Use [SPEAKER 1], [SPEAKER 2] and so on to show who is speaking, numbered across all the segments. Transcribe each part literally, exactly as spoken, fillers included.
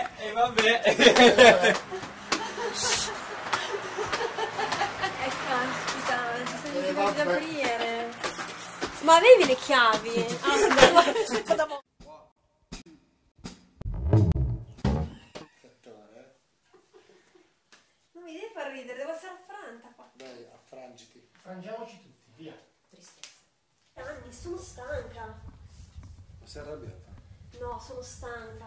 [SPEAKER 1] Eh, e vabbè.
[SPEAKER 2] Ecco, scusa, ci sono i chiavi da aprire. Ma avevi le chiavi? Ah, no. Non mi devi far ridere, devo essere affranta qua.
[SPEAKER 3] Dai, affrangiti.
[SPEAKER 4] Frangiamoci tutti, via.
[SPEAKER 2] Tristezza. Anni, sono stanca.
[SPEAKER 3] Ma sei arrabbiata?
[SPEAKER 2] No, sono stanca.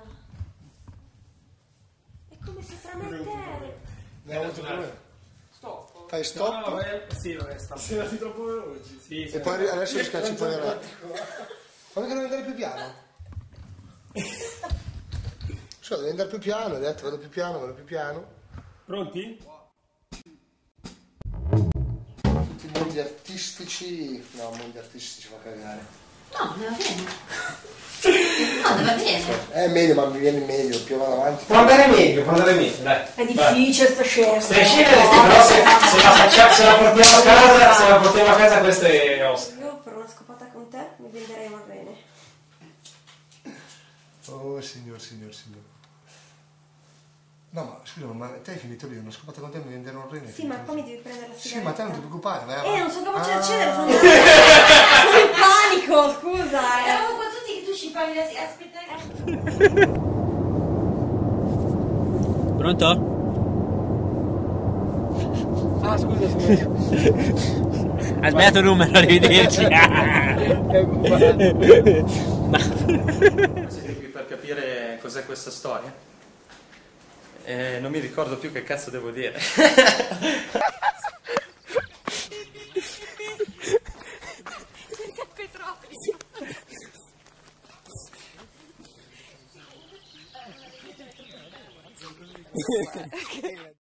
[SPEAKER 2] È come se tra me e te...
[SPEAKER 3] Ne hai avuto problemi?
[SPEAKER 1] Stop.
[SPEAKER 3] Fai stop?
[SPEAKER 1] No, no, vai... Sì, vabbè, sta.
[SPEAKER 4] Sei andati troppo veloci.
[SPEAKER 1] Sì, sì.
[SPEAKER 3] E poi adesso mi schiacci poi la... Ma perché devi andare più piano? So, devi andare più piano, hai detto vado più piano, vado più piano.
[SPEAKER 1] Pronti?
[SPEAKER 3] Tutti i mondi artistici... No, mondi artistici ci fa cagare.
[SPEAKER 5] No, ne va bene. No, ne va bene.
[SPEAKER 3] È meglio, ma mi viene meglio, più vado avanti.
[SPEAKER 1] Può andare meglio, può andare meglio, dai.
[SPEAKER 2] È difficile sta scena.
[SPEAKER 1] Stai scena, però se, se, la facciamo, se la portiamo a casa, se la portiamo a casa questo è Oscar.
[SPEAKER 2] Io per una scopata con te mi venderei un rene.
[SPEAKER 3] Oh, signor, signor, signor. No, ma scusa, ma te hai finito lì, una scopata con te mi vendono un rene?
[SPEAKER 2] Sì, ma poi mi devi prendere la
[SPEAKER 3] Sì,
[SPEAKER 2] sigaretta.
[SPEAKER 3] ma te non ti preoccupare, vai
[SPEAKER 2] Eh,
[SPEAKER 3] avanti.
[SPEAKER 2] non sono capace di
[SPEAKER 3] Ah.
[SPEAKER 2] accedere, sono sono in panico, scusa. Eh.
[SPEAKER 5] Eravamo qua tutti che tu ci parli da aspettare.
[SPEAKER 1] Pronto? Ah, scusa, scusa. Ha sbagliato il numero, arrivederci.
[SPEAKER 6] Siete qui per capire cos'è questa storia? Eh, non mi ricordo più che cazzo devo dire.
[SPEAKER 2] Petrolio.